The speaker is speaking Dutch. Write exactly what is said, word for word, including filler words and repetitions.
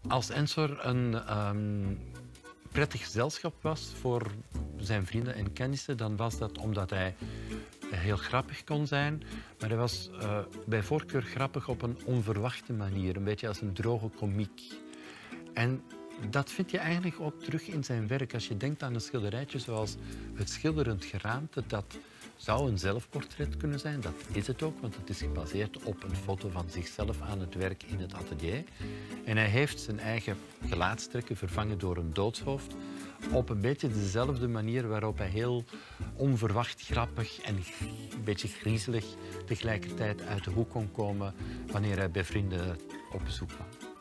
Als Ensor een um, prettig gezelschap was voor zijn vrienden en kennissen, dan was dat omdat hij heel grappig kon zijn. Maar hij was uh, bij voorkeur grappig op een onverwachte manier, een beetje als een droge komiek. En dat vind je eigenlijk ook terug in zijn werk. Als je denkt aan een schilderijtje zoals Het Schilderend Geraamte, dat zou een zelfportret kunnen zijn. Dat is het ook, want het is gebaseerd op een foto van zichzelf aan het werk in het atelier. En hij heeft zijn eigen gelaatstrekken vervangen door een doodshoofd op een beetje dezelfde manier waarop hij heel onverwacht grappig en een beetje griezelig tegelijkertijd uit de hoek kon komen wanneer hij bij vrienden op bezoek kwam.